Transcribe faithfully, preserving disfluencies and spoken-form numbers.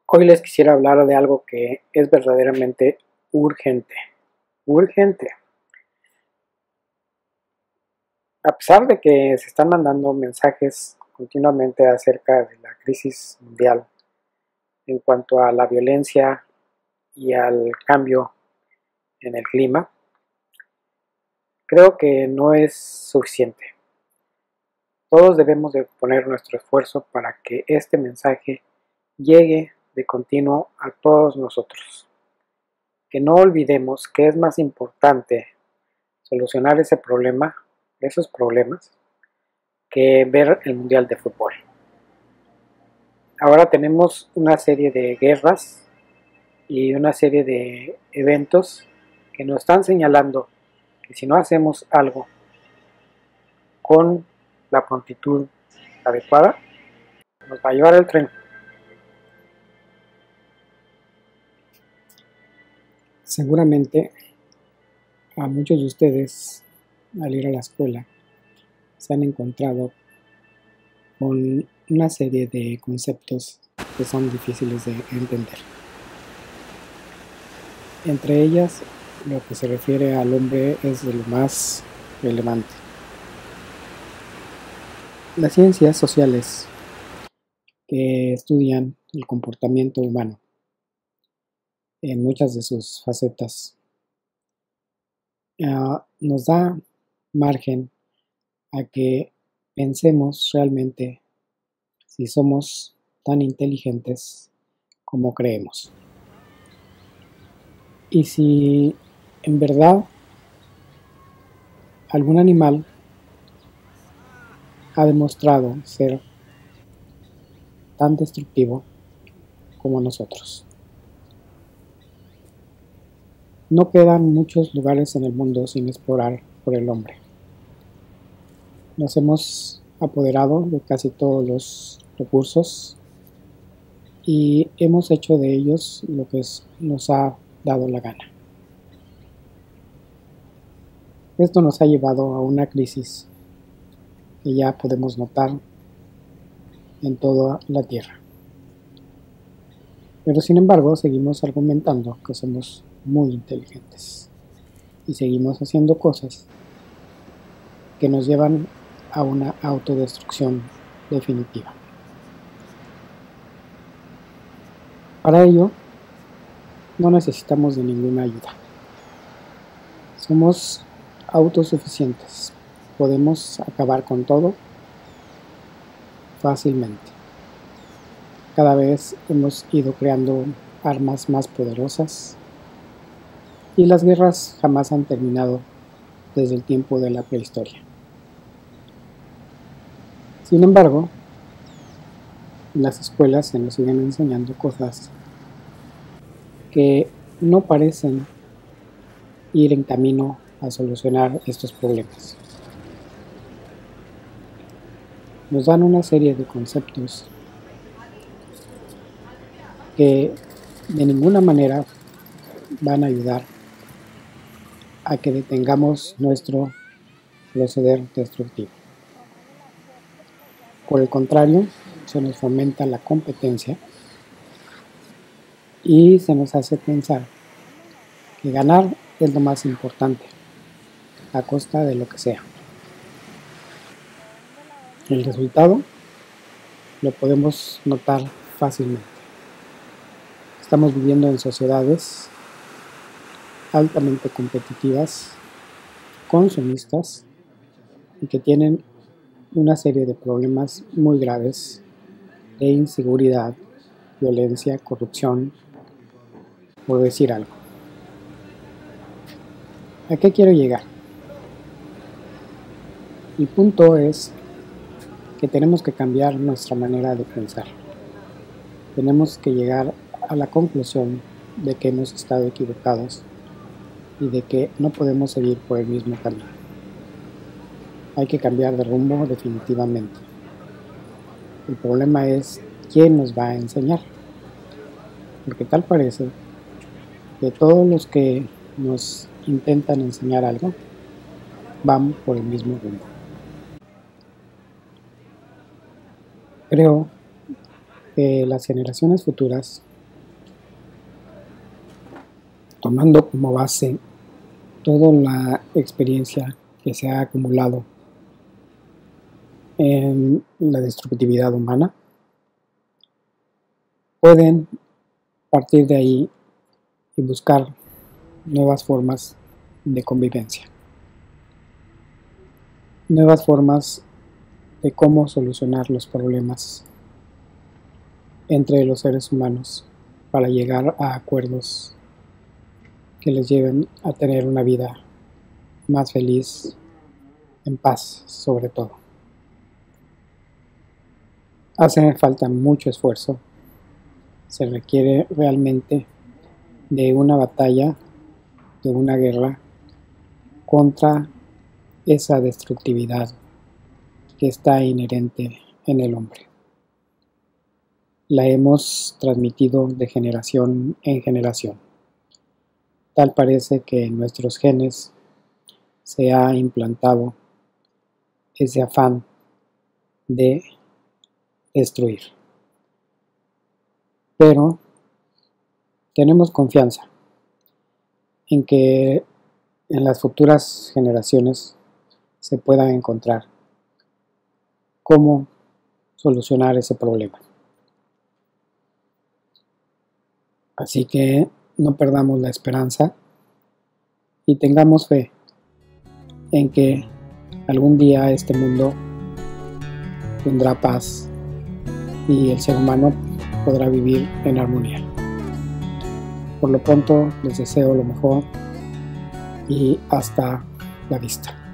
Hoy les quisiera hablar de algo que es verdaderamente urgente. Urgente. A pesar de que se están mandando mensajes continuamente acerca de la crisis mundial en cuanto a la violencia y al cambio en el clima, creo que no es suficiente. Todos debemos de poner nuestro esfuerzo para que este mensaje llegue de continuo a todos nosotros. Que no olvidemos que es más importante solucionar ese problema, esos problemas, que ver el Mundial de Fútbol. Ahora tenemos una serie de guerras y una serie de eventos que nos están señalando que si no hacemos algo con la prontitud adecuada, nos va a llevar el tren. Seguramente a muchos de ustedes al ir a la escuela se han encontrado con una serie de conceptos que son difíciles de entender. Entre ellas, lo que se refiere al hombre es de lo más relevante. Las ciencias sociales que estudian el comportamiento humano en muchas de sus facetas uh, nos da margen a que pensemos realmente si somos tan inteligentes como creemos. Y si en verdad algún animal ha demostrado ser tan destructivo como nosotros. No quedan muchos lugares en el mundo sin explorar por el hombre. Nos hemos apoderado de casi todos los recursos y hemos hecho de ellos lo que nos ha dado la gana. Esto nos ha llevado a una crisis que ya podemos notar en toda la Tierra. Pero sin embargo, seguimos argumentando que somos muy inteligentes y seguimos haciendo cosas que nos llevan a una autodestrucción definitiva. Para ello, no necesitamos de ninguna ayuda. Somos autosuficientes. Podemos acabar con todo fácilmente. Cada vez hemos ido creando armas más poderosas y las guerras jamás han terminado desde el tiempo de la prehistoria. Sin embargo, en las escuelas se nos siguen enseñando cosas que no parecen ir en camino a solucionar estos problemas. Nos dan una serie de conceptos que de ninguna manera van a ayudar a que detengamos nuestro proceder destructivo. Por el contrario, se nos fomenta la competencia y se nos hace pensar que ganar es lo más importante, a costa de lo que sea. El resultado lo podemos notar fácilmente. Estamos viviendo en sociedades altamente competitivas, consumistas y que tienen una serie de problemas muy graves de inseguridad, violencia, corrupción, por decir algo. ¿A qué quiero llegar? El punto es que tenemos que cambiar nuestra manera de pensar. Tenemos que llegar a la conclusión de que hemos estado equivocados y de que no podemos seguir por el mismo camino. Hay que cambiar de rumbo definitivamente. El problema es quién nos va a enseñar, porque tal parece que todos los que nos intentan enseñar algo van por el mismo rumbo. Creo que las generaciones futuras tomando como base toda la experiencia que se ha acumulado en la destructividad humana, pueden partir de ahí y buscar nuevas formas de convivencia, nuevas formas de cómo solucionar los problemas entre los seres humanos para llegar a acuerdos que les lleven a tener una vida más feliz, en paz sobre todo. Hace falta mucho esfuerzo, se requiere realmente de una batalla, de una guerra contra esa destructividad que está inherente en el hombre. La hemos transmitido de generación en generación. Tal parece que en nuestros genes se ha implantado ese afán de destruir. Pero tenemos confianza en que en las futuras generaciones se pueda encontrar cómo solucionar ese problema. Así que no perdamos la esperanza y tengamos fe en que algún día este mundo tendrá paz y el ser humano podrá vivir en armonía. Por lo pronto les deseo lo mejor y hasta la vista.